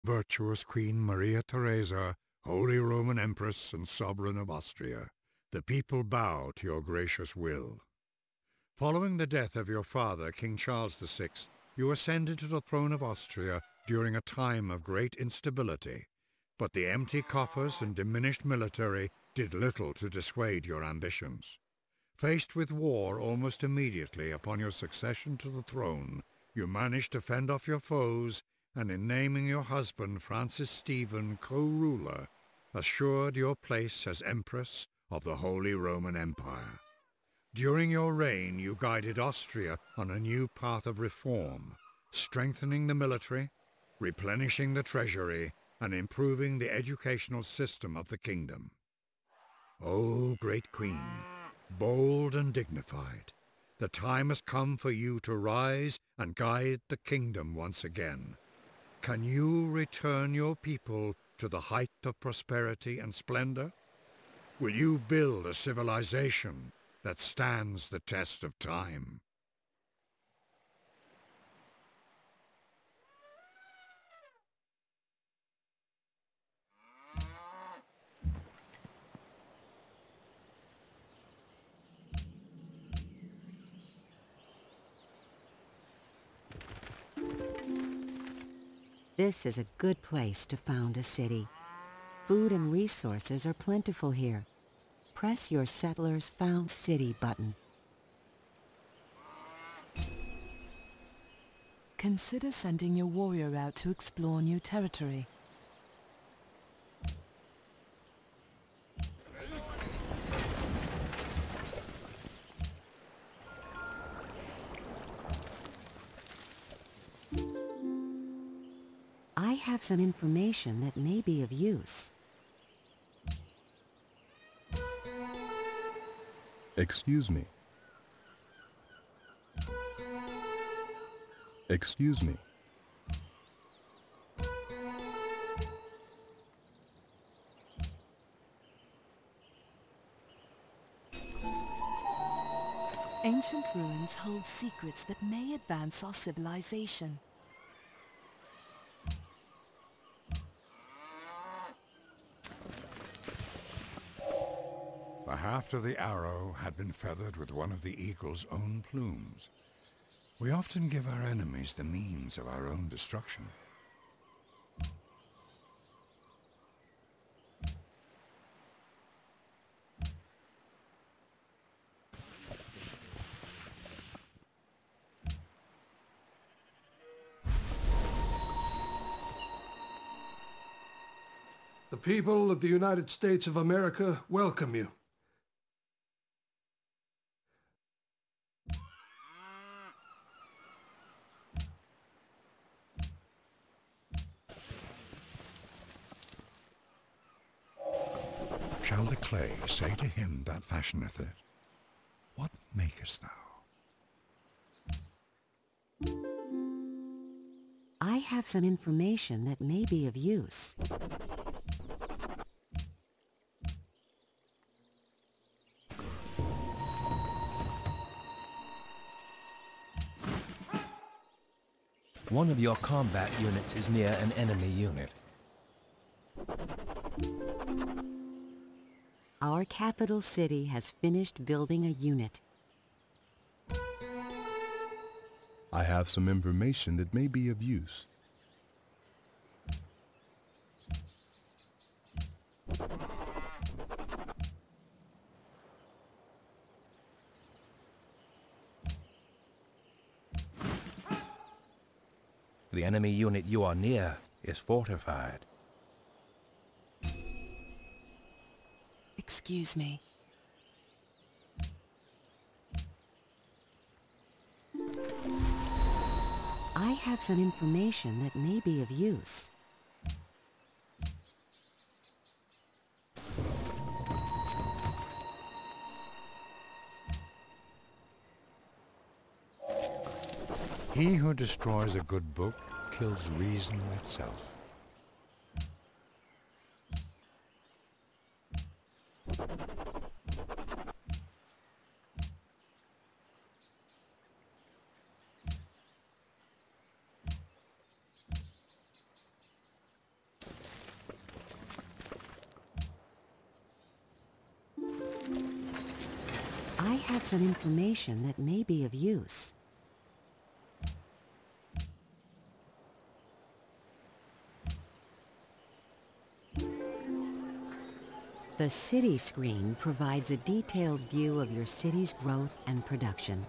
Virtuous Queen Maria Theresa, Holy Roman Empress and Sovereign of Austria, the people bow to your gracious will. Following the death of your father, King Charles VI, you ascended to the throne of Austria during a time of great instability, but the empty coffers and diminished military did little to dissuade your ambitions. Faced with war almost immediately upon your succession to the throne, you managed to fend off your foes, and in naming your husband Francis Stephen co-ruler, assured your place as Empress of the Holy Roman Empire. During your reign, you guided Austria on a new path of reform, strengthening the military, replenishing the treasury, and improving the educational system of the kingdom. O great Queen, bold and dignified, the time has come for you to rise and guide the kingdom once again. Can you return your people to the height of prosperity and splendor? Will you build a civilization that stands the test of time? This is a good place to found a city. Food and resources are plentiful here. Press your Settlers Found City button. Consider sending your warrior out to explore new territory. I have some information that may be of use. Excuse me. Excuse me. Ancient ruins hold secrets that may advance our civilization. The haft of the arrow had been feathered with one of the eagle's own plumes. We often give our enemies the means of our own destruction. The people of the United States of America welcome you. Shall the clay say to him that fashioneth it, What makest thou? I have some information that may be of use. One of your combat units is near an enemy unit. Our capital city has finished building a unit. I have some information that may be of use. The enemy unit you are near is fortified. Excuse me. I have some information that may be of use. He who destroys a good book kills reason itself. have some information that may be of use. The city screen provides a detailed view of your city's growth and production.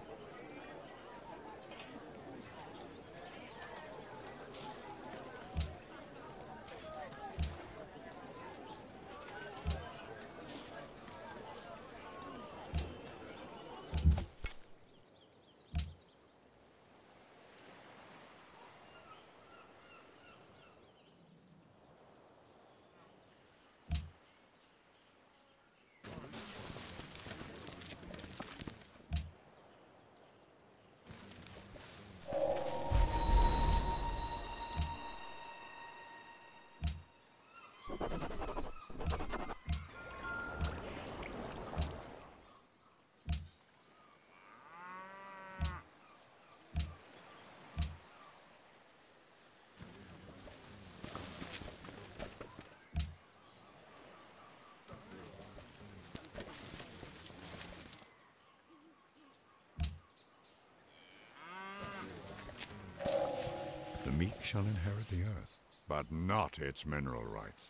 The meek shall inherit the earth, but not its mineral rights.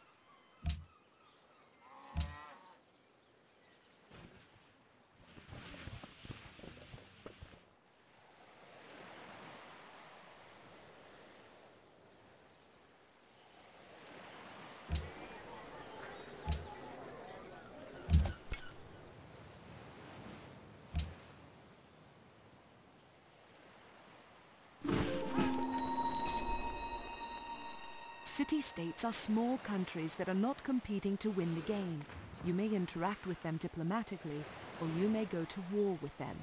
City-states are small countries that are not competing to win the game. You may interact with them diplomatically, or you may go to war with them.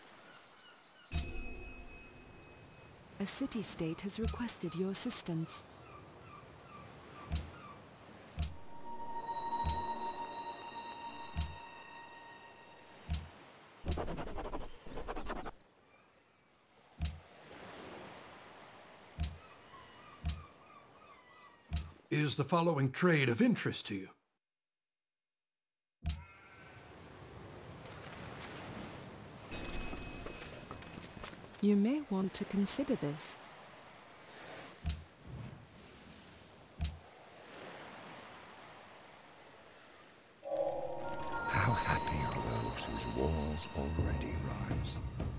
A city-state has requested your assistance. Is the following trade of interest to you? You may want to consider this. How happy are those whose walls already rise.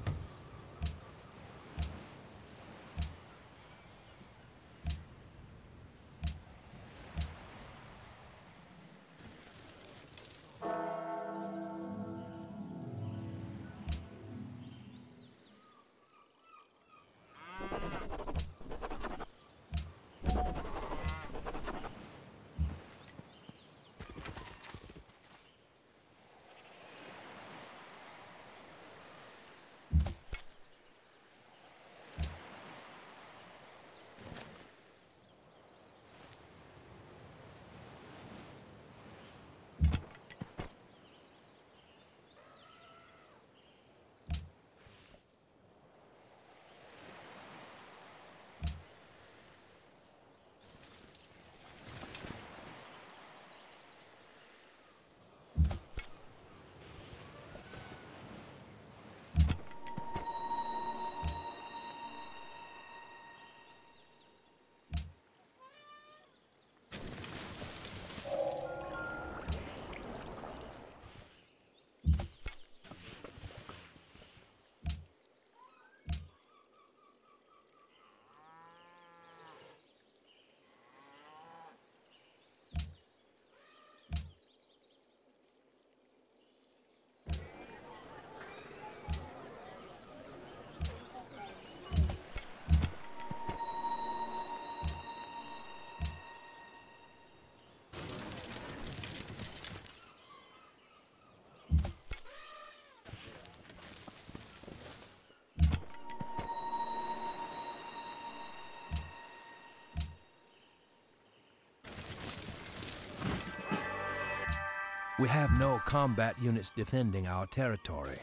We have no combat units defending our territory.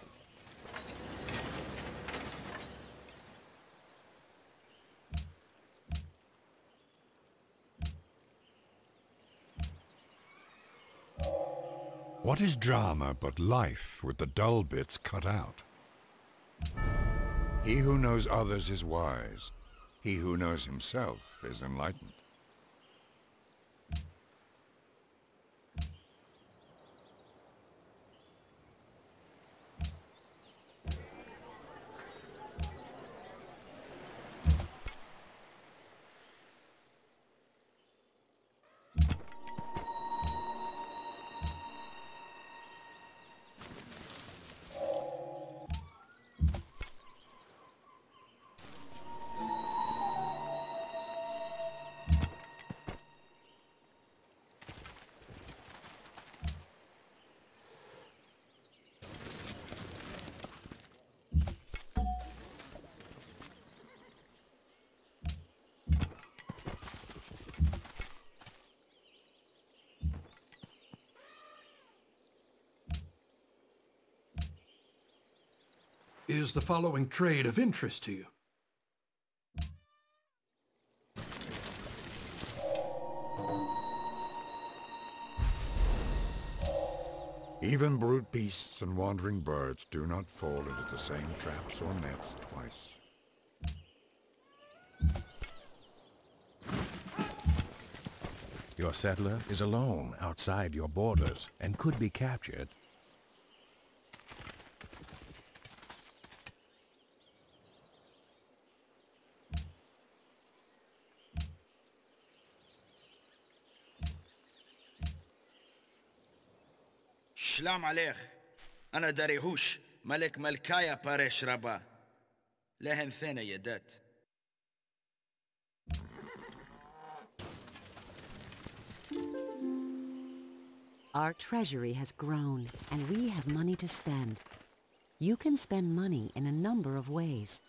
What is drama but life with the dull bits cut out? He who knows others is wise. He who knows himself is enlightened. Is the following trade of interest to you? Even brute beasts and wandering birds do not fall into the same traps or nets twice. Your settler is alone outside your borders and could be captured. سلام عليك. أنا داريهوش ملك ملكايا باريش ربا. لهن ثاني يدات. Our treasury has grown, and we have money to spend. You can spend money in a number of ways.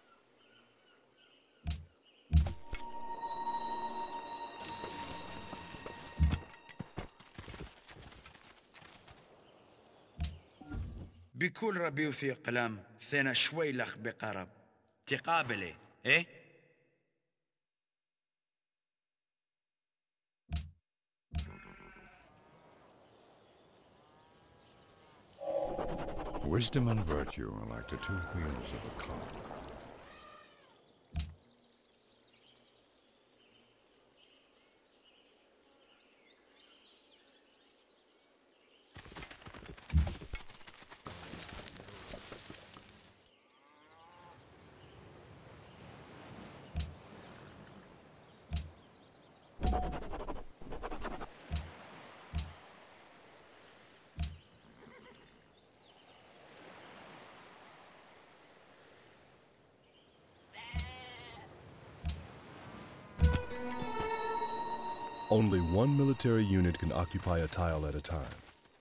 بكل ربي في قلم ثنا شوي لخ بقرب. تقابلي إيه؟ Wisdom and virtue are like the two wheels of a car. Only one military unit can occupy a tile at a time.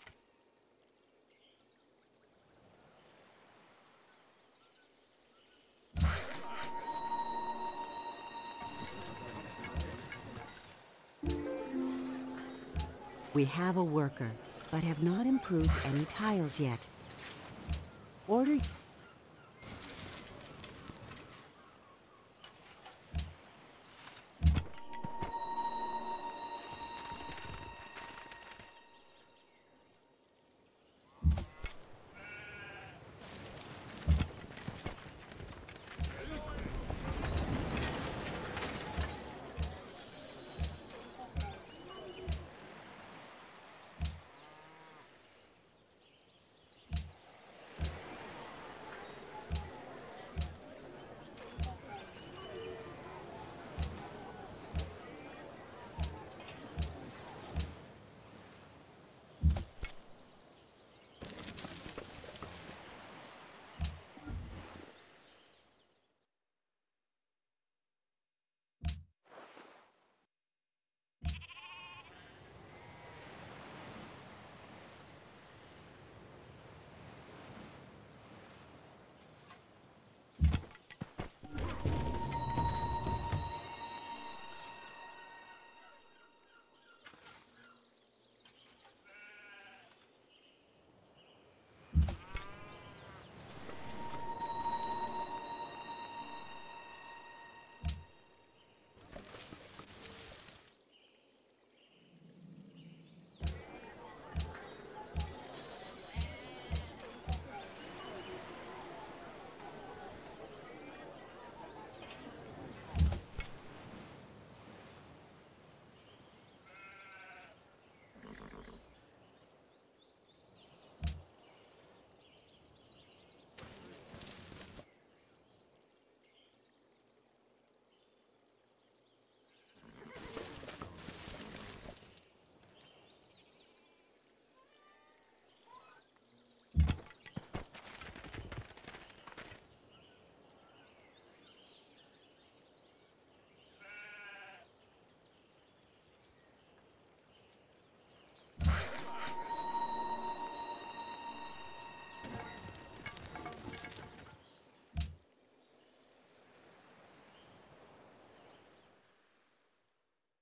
We have a worker, but have not improved any tiles yet. Order...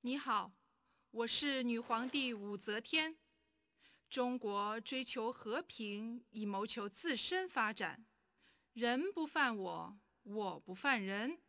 你好，我是女皇帝武则天。中国追求和平，以谋求自身发展。人不犯我，我不犯人。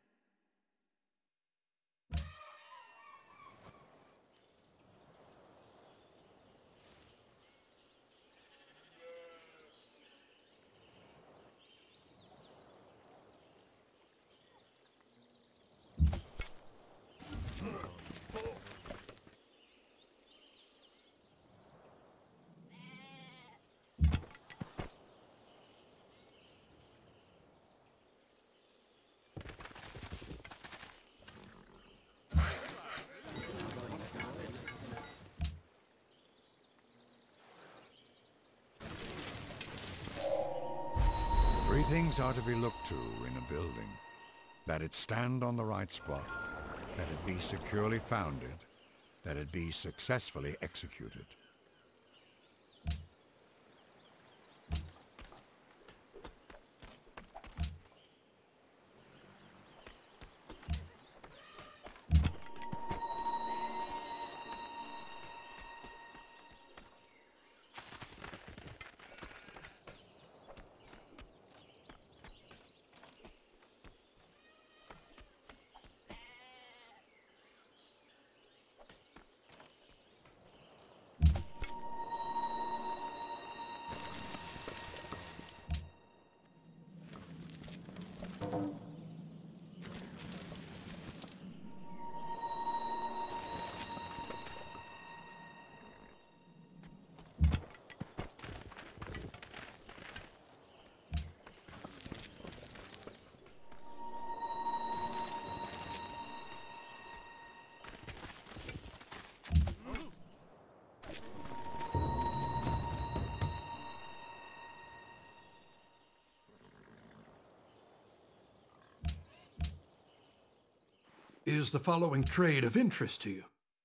Three things are to be looked to in a building. That it stand on the right spot, that it be securely founded, that it be successfully executed. Is the following trade of interest to you?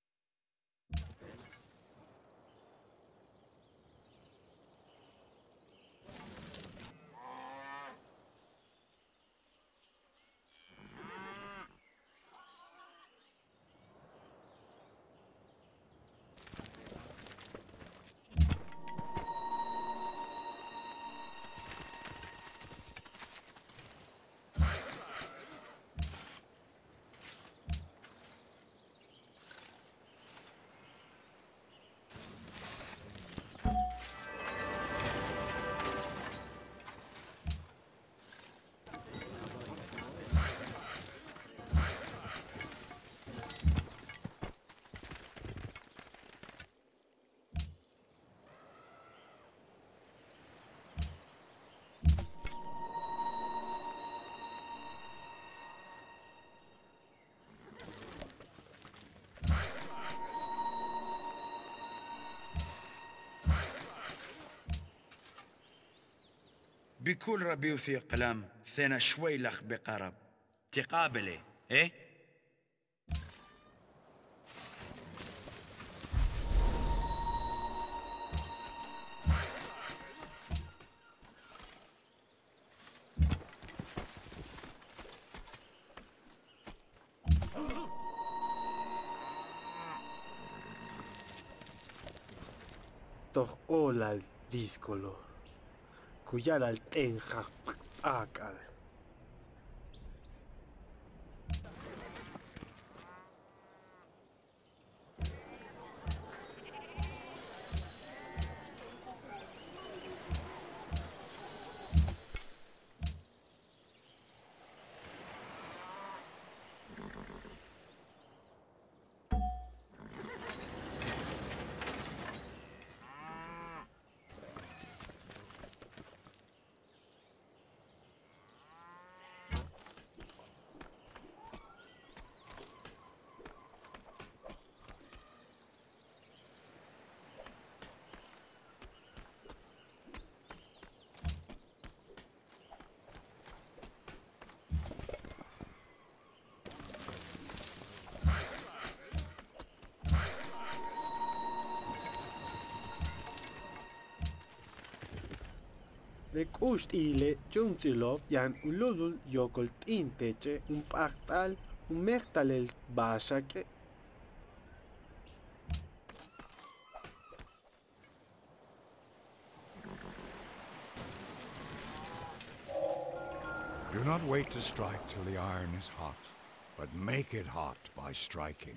بكل ربي في قلم ثنا شوي لخ بقرب تقابله ايه Toch olal discolo. Kuyalal enjak akal. Lek'uxt'ile chuntzilov yan uludul yokolt'inteche un p'aqt'al un mejtalel baxake Do not wait to strike till the iron is hot, but make it hot by striking.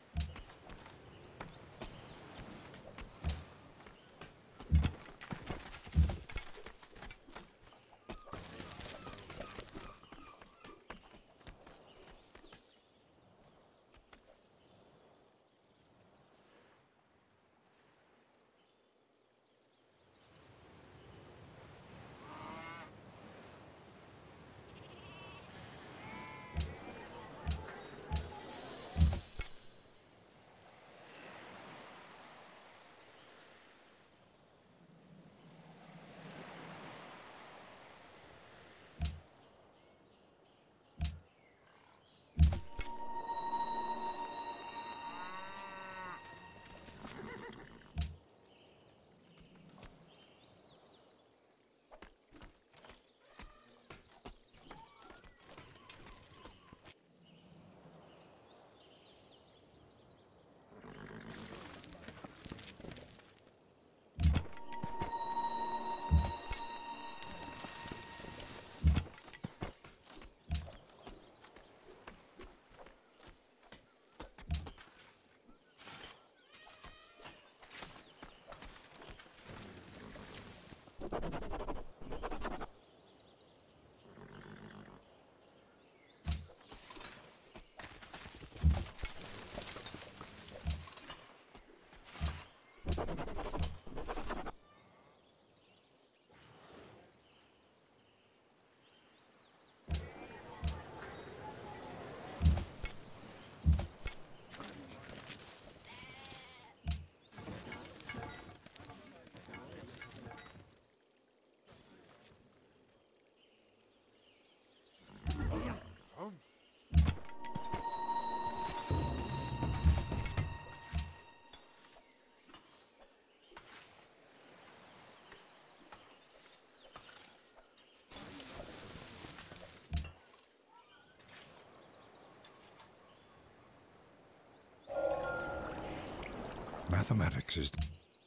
Mathematics is...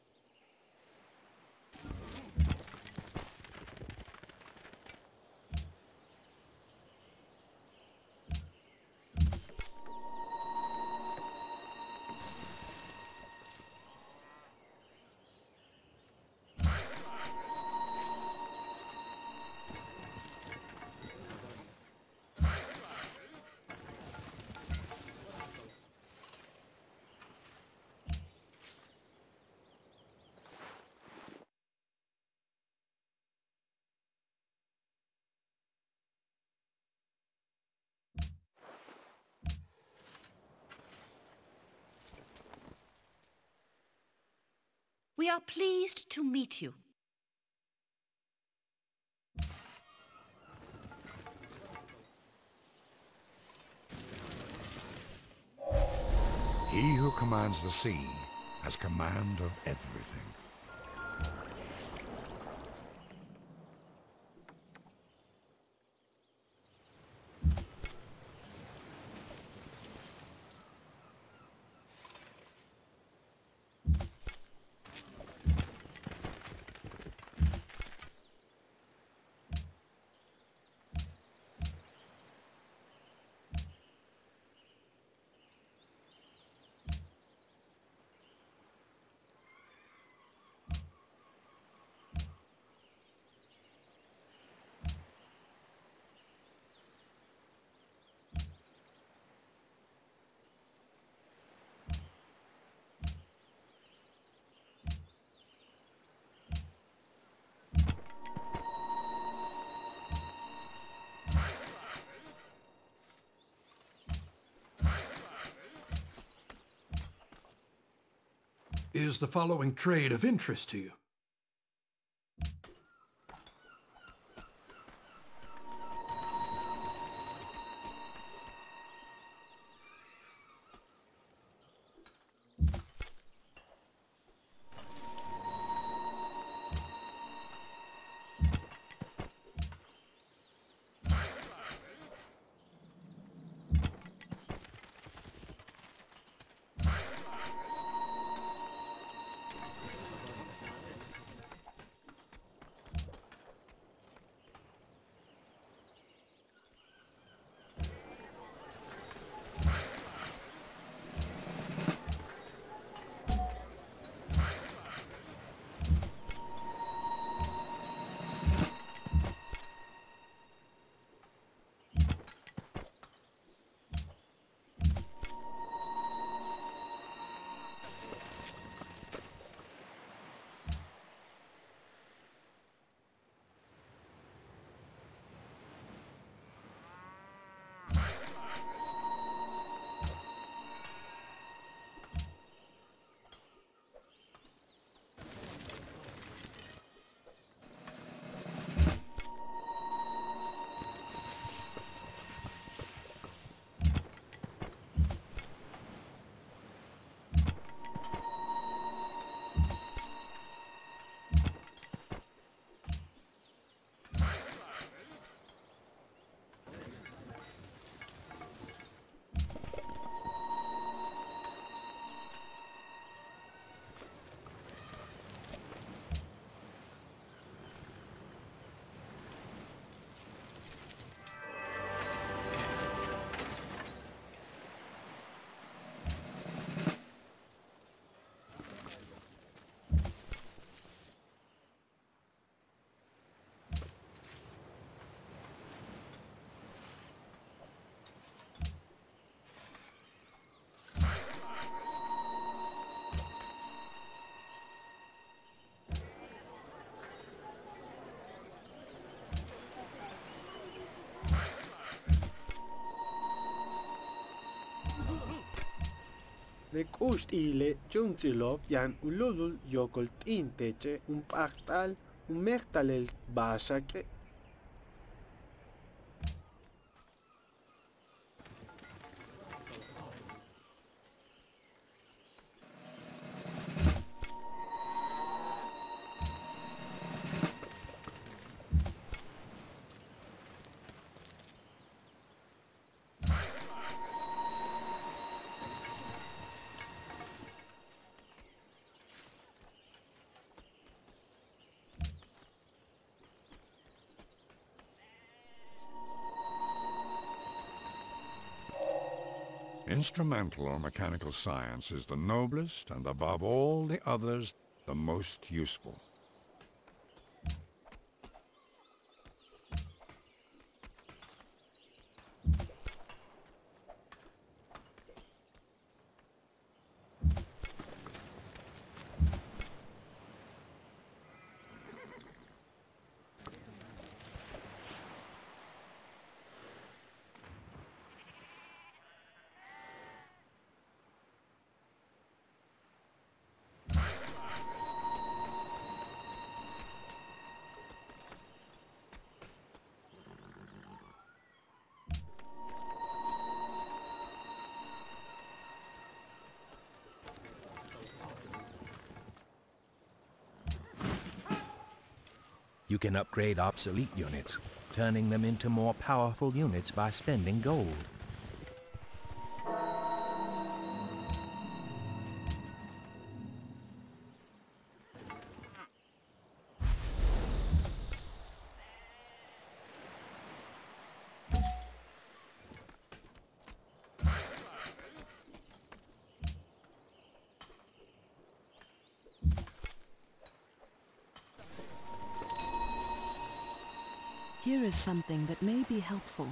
We are pleased to meet you. He who commands the sea has command of everything. Is the following trade of interest to you? Rekustile Juntilop yan ululul yokol tinteche un pactal un mertalel basake. Instrumental or mechanical science is the noblest and above all the others, the most useful. You can upgrade obsolete units, turning them into more powerful units by spending gold. Here is something that may be helpful.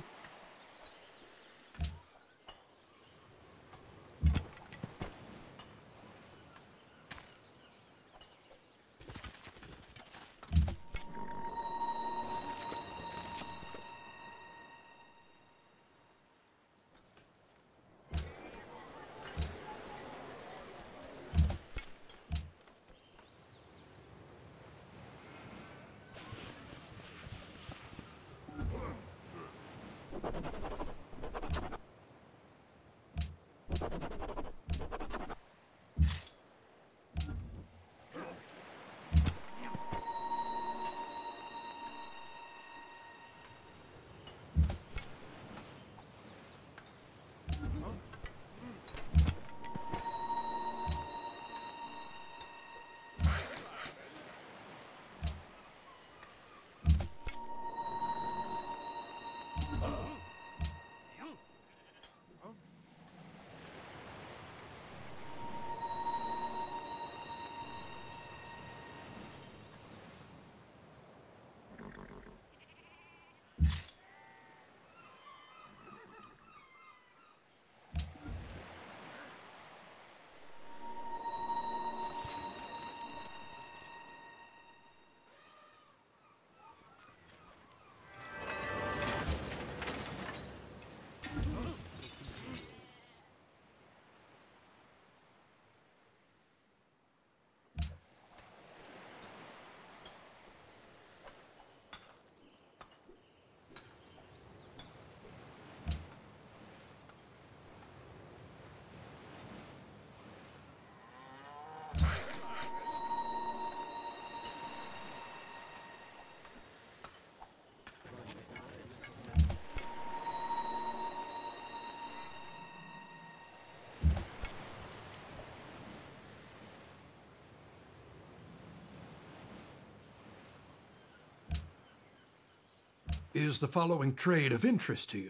Is the following trade of interest to you?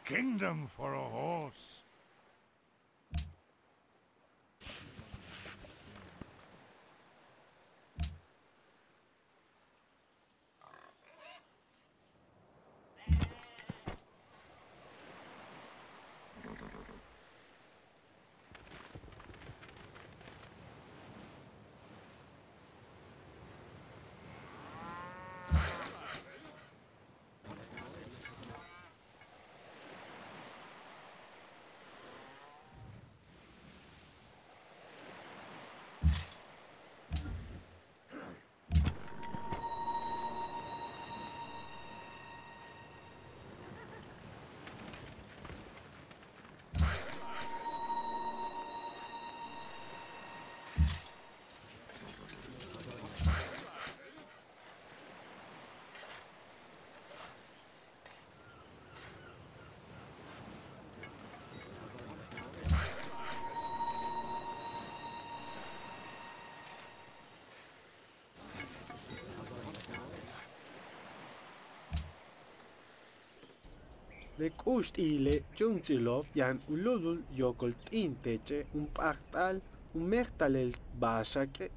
kingdom for a horse. Lek'uxt'ile chuntzilov yan uludul yokolt'inteche un p'aqt'al un mertalel baxake.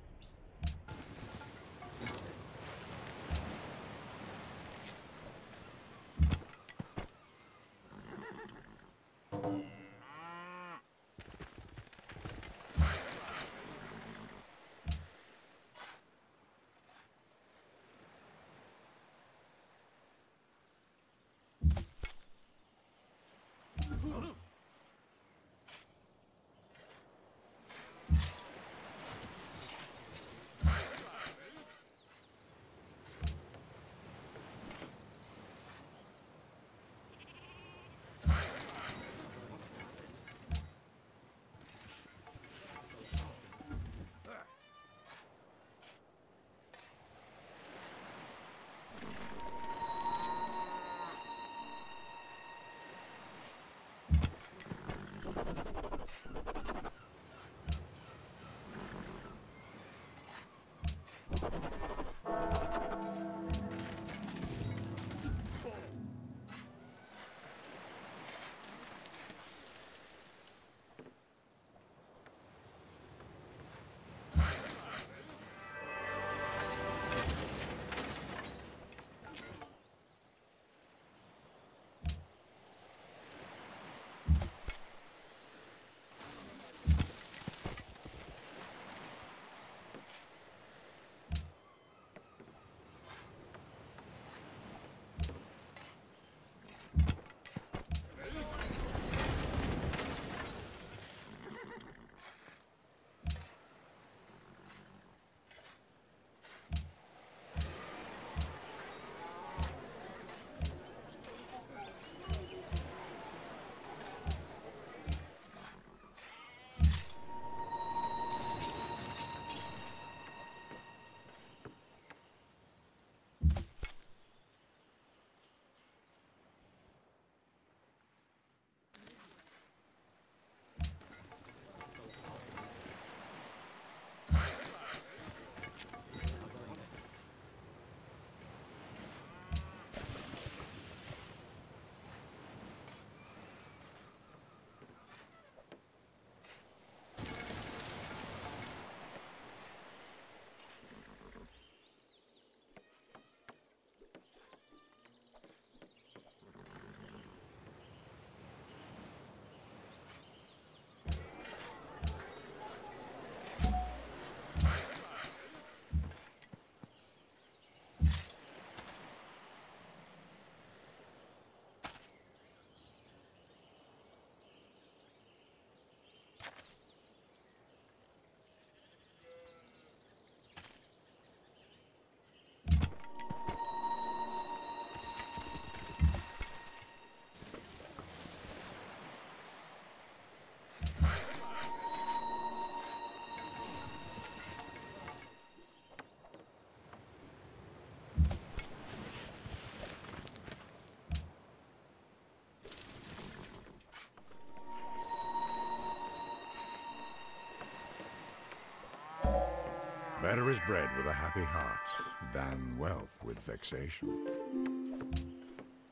Better is bread with a happy heart than wealth with vexation. I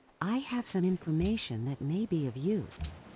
have some information that may be of use.